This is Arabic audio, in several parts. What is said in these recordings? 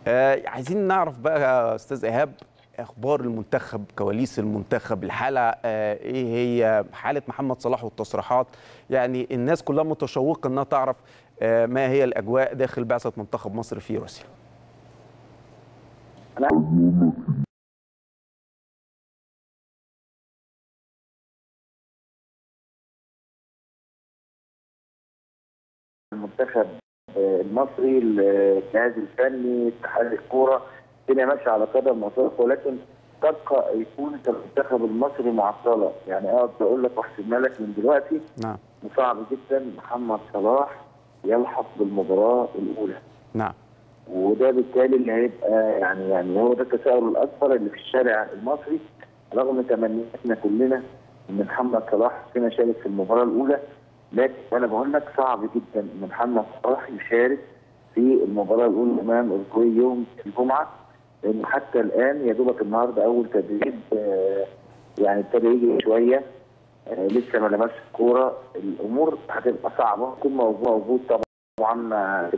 عايزين نعرف بقى يا استاذ ايهاب اخبار المنتخب، كواليس المنتخب، الحاله ايه هي حاله محمد صلاح والتصريحات. يعني الناس كلها متشوقه انها تعرف ما هي الاجواء داخل بعثه منتخب مصر في روسيا. المنتخب المصري، الجهاز الفني، اتحاد الكوره، الدنيا ماشيه على قدم وساق، ولكن تبقى ايقونه المنتخب المصري معطله. يعني اقدر اقول لك واحسبها لك من دلوقتي. نعم. صعب جدا محمد صلاح يلحق بالمباراه الاولى. نعم. وده بالتالي اللي هيبقى يعني هو ده التساؤل الاكبر اللي في الشارع المصري، رغم تمنياتنا كلنا ان محمد صلاح فينا شارك في المباراه الاولى. لكن انا بقول لك صعب جدا ان محمد صلاح يشارك في المباراه الاولى امام اورجواي يوم الجمعه، لان حتى الان يا دوبك النهارده اول تدريب، يعني ابتدى يجي شويه، لسه ما لمسش الكوره. الامور هتبقى صعبه. يكون موجود طبعا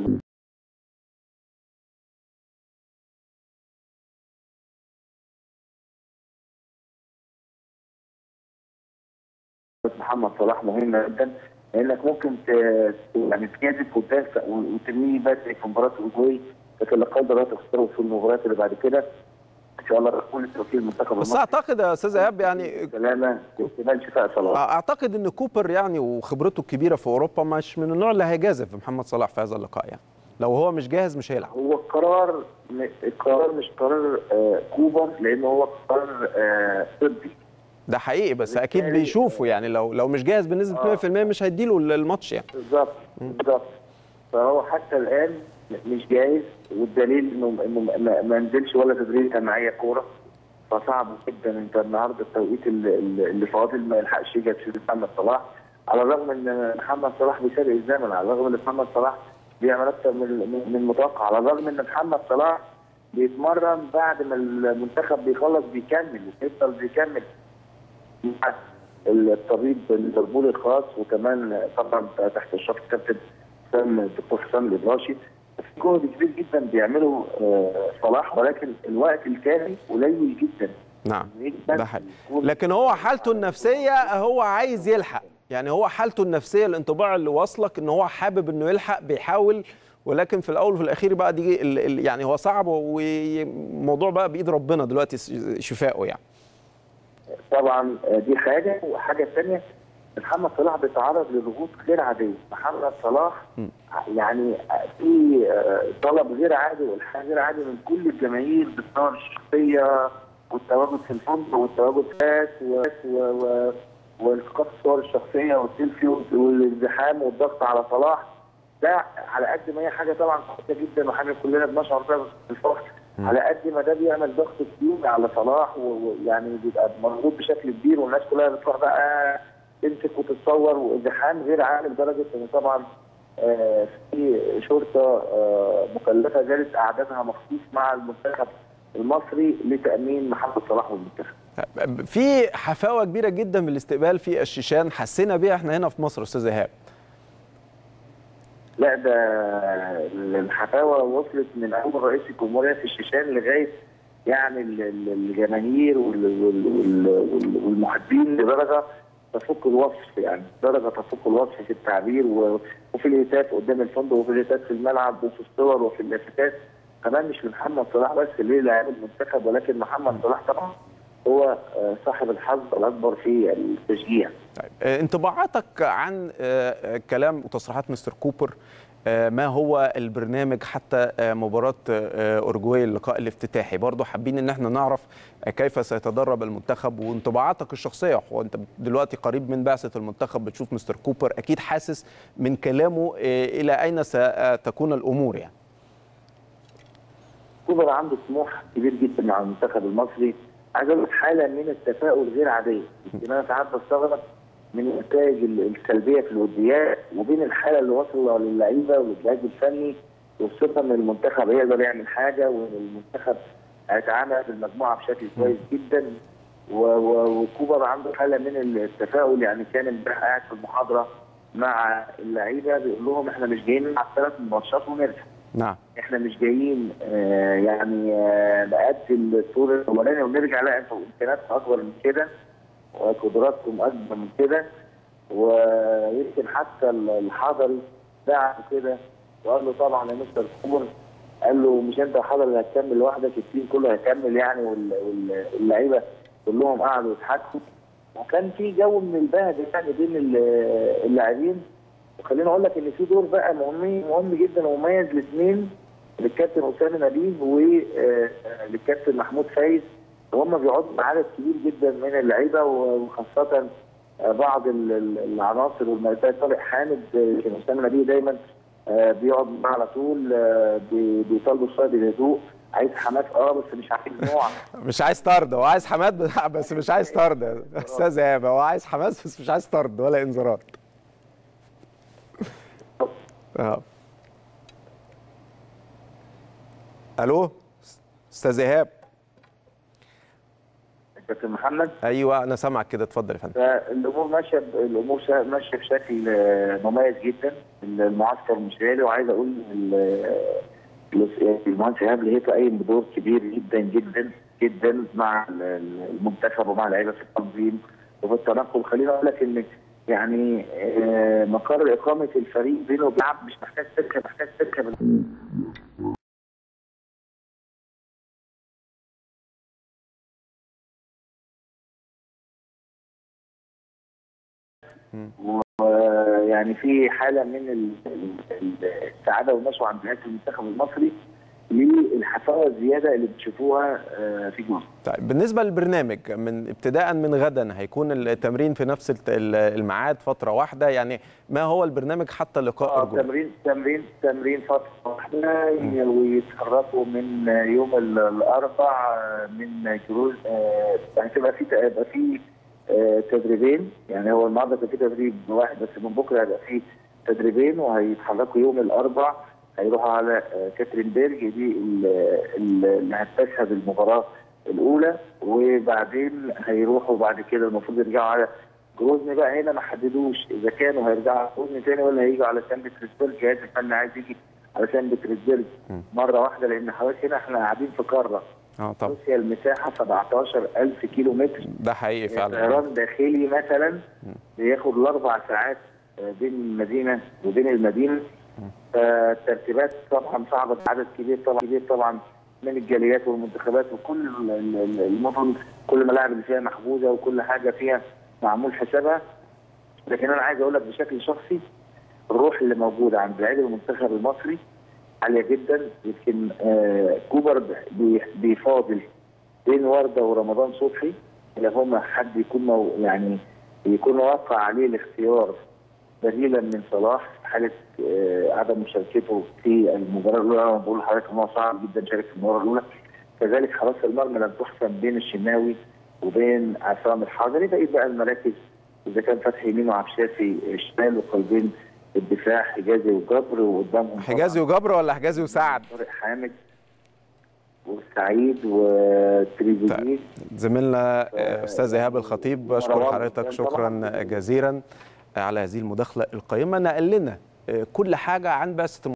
محمد صلاح مهمه جدا، لانك ممكن يعني تجازف وتدافع وترميه بدري في مباراه اورجواي، لكن لا قدر الله تخسره في المباريات اللي بعد كده. ان شاء الله كل التوفيق للمنتخب المصري. بس اعتقد يا استاذ ايهاب يعني سلامه واحتمال شفاء صلاح. اعتقد ان كوبر يعني وخبرته الكبيره في اوروبا مش من النوع اللي هيجازف محمد صلاح في هذا اللقاء. يعني لو هو مش جاهز مش هيلعب. هو القرار مش قرار كوبر، لانه هو قرار طبي. ده حقيقي، بس اكيد بيشوفوا يعني لو مش جاهز بنسبه 100% مش هيديله الماتش يعني. بالظبط. فهو حتى الان مش جاهز، والدليل انه ما نزلش ولا تدريب جماعيه كوره. فصعب جدا انت النهارده التوقيت اللي فاضل ما يلحقش يجي محمد صلاح، على الرغم ان محمد صلاح بيسابق الزمن، على الرغم ان محمد صلاح بيعمل اكتر من المتوقع، على الرغم ان محمد صلاح بيتمرن بعد ما المنتخب بيخلص بيكمل وبيفضل بيكمل مع الطبيب الليفربولي الخاص، وكمان طبعا تحت اشراف الكابتن الدكتور حسام الابراشي. في جهد كبير جدا بيعمله صلاح، ولكن الوقت الكافي قليل جدا. نعم ده حقيقي. لكن هو حالته النفسيه هو عايز يلحق، يعني هو حالته النفسيه الانطباع اللي واصلك ان هو حابب انه يلحق، بيحاول، ولكن في الاول وفي الاخير بقى دي يعني هو صعب، والموضوع بقى بايد ربنا دلوقتي شفائه يعني. طبعا دي حاجه، وحاجه ثانيه محمد صلاح بيتعرض لضغوط غير عاديه. محمد صلاح يعني في طلب غير عادي والحاجه غير عادي من كل الجماهير بالصور الشخصيه والتواجد في الفندق والتواجد والتقاط الصور الشخصيه والسيلفي والازدحام والضغط على صلاح. ده على قد ما هي حاجه طبعا قويه جدا وحاجه كلنا بنشعر بيها بالفخر، على قد ما ده بيعمل ضغط كبير على صلاح، ويعني بيبقى مربوط بشكل كبير، والناس كلها بتروح بقى تمسك وتتصور، وازدحام غير عادي لدرجه ان طبعا في شرطه مكلفه زادت اعدادها مخصوص مع المنتخب المصري لتامين محمد صلاح والمنتخب. في حفاوه كبيره جدا بالاستقبال في الشيشان، حسينا بيها احنا هنا في مصر استاذ ايهاب. لا ده الحفاوه وصلت من اول رئيس الجمهوريه في الشيشان لغايه يعني الجماهير والمحبين لدرجه تفوق الوصف، يعني درجه تفوق الوصف في التعبير وفي الهتاف قدام الفندق وفي الهتاف في الملعب وفي الصور وفي اللافتات. كمان مش لمحمد صلاح بس اللي لاعب المنتخب، ولكن محمد صلاح طبعا هو صاحب الحظ الاكبر في التشجيع. طيب انطباعاتك عن كلام وتصريحات مستر كوبر، ما هو البرنامج حتى مباراة أورجواي اللقاء الافتتاحي؟ برضه حابين ان احنا نعرف كيف سيتدرب المنتخب وانطباعاتك الشخصية، وانت دلوقتي قريب من بعثة المنتخب بتشوف مستر كوبر، اكيد حاسس من كلامه الى اين ستكون الامور يعني. كوبر عنده طموح كبير جدا مع المنتخب المصري، عايز اقول لك حالة من التفاؤل غير عادية. انا ساعات بستغرب من النتائج السلبيه في الوديات وبين الحاله اللي وصلوا للعيبه والجهاز الفني، والثقه ان المنتخب هيقدر يعمل حاجه، وان المنتخب هيتعامل في المجموعه بشكل كويس جدا. وكوبر عنده حاله من التفاؤل. يعني كان امبارح قاعد في المحاضره مع اللعيبه بيقول لهم احنا مش جايين نلعب 3 ماتشات ونرجع. نعم. احنا مش جايين يعني نأدي الطول الاولاني ونرجع، لا انتوا امكانياتكم اكبر من كده وقدراتكم اكبر من كده. ويمكن حتى الحضري دعم كده وقال له طبعا يا مستر كوبر، قال له مش انت الحضري اللي هتكمل لوحدك، التيم كله هيكمل يعني. واللعيبه كلهم قعدوا يضحكوا، وكان في جو من البهجه يعني بين اللاعبين. وخليني اقول لك ان في دور بقى مهم جدا ومميز لاثنين، للكابتن اسامه نبيل وللكابتن محمود فايز، وهم بيقعدوا مع عدد كبير جدا من اللعيبه، وخاصه بعض العناصر والمركز. طارق حامد كان اسامه نبيل دايما بيقعد معاه على طول، بيطالبوا شويه بالهدوء. عايز حماس بس مش عايز نوع، مش عايز طرد. هو عايز حماس بس مش عايز طرد يا استاذ ايهاب. هو عايز حماس بس مش عايز طرد ولا انذارات. الو استاذ ايهاب. كابتن محمد. ايوه انا سامعك كده، اتفضل يا فندم. فالامور ماشيه بشكل مميز جدا. المعسكر مثالي، وعايز اقول المهندس ايهاب لقيته قايم بدور كبير جدا جدا جدا مع المنتخب ومع اللعيبه في التنظيم وفي التنقل. خليني اقول لك ان يعني مقر اقامه الفريق بينه وبين مش محتاج تركب ويعني في حاله من السعاده والنشوه عند لعيبه المنتخب المصري للحفاوه الزياده اللي بتشوفوها في جوه. طيب بالنسبه للبرنامج، من ابتداء من غدا هيكون التمرين في نفس الميعاد فتره واحده، يعني ما هو البرنامج حتى لقاء أرجونا؟ تمرين فتره واحده، ويتحركوا من يوم الاربعاء من جروز. هتبقى في تدريبين، يعني هو النهارده كان في تدريب واحد بس، من بكره هيبقى في تدريبين، وهيتحركوا يوم الاربعاء هيروحوا على كاترينبرج دي اللي هتشهد المباراه الاولى، وبعدين هيروحوا بعد كده المفروض يرجعوا على جروزني. بقى هنا ما حددوش اذا كانوا هيرجعوا على جروزني تاني ولا هيجوا على سان بطرسبرج. جهاز الفني عايز يجي على سان بطرسبرج مره واحده، لان حضرتك هنا احنا قاعدين في قاره طبعا روسيا المساحه 17,000 كيلو متر. ده حقيقي فعلا. طيران داخلي مثلا بياخد ال4 ساعات بين المدينه وبين المدينه. فالترتيبات طبعا صعبه، عدد كبير طبعا من الجاليات والمنتخبات وكل المدن، كل الملاعب اللي فيها محجوزه وكل حاجه فيها معمول حسابها. لكن انا عايز اقول لك بشكل شخصي الروح اللي موجوده عند لعيبه المنتخب المصري عاليه جدا. يمكن كوبر بيفاضل بين ورده ورمضان صبحي اللي هم حد يكون يعني يكون واقع عليه الاختيار بديلا من صلاح في حاله عدم مشاركته في المباراه الاولى. انا بقول لحضرتك ان هو صعب جدا شارك في المباراه الاولى. كذلك حراسه المرمى لم تحسم بين الشناوي وبين عصام الحضري. بقيت بقى المراكز اذا كان فتحي يمين وعبشافي شمال، وقلبين الدفاع حجازي وجبر، وقدامهم حجازي وجبر ولا حجازي وسعد؟ طارق حامد وسعيد وتريزيجيه. زميلنا استاذ ايهاب الخطيب، بشكر حضرتك شكرا جزيلا على هذه المداخله القيمه. نقل لنا كل حاجه عن بعثه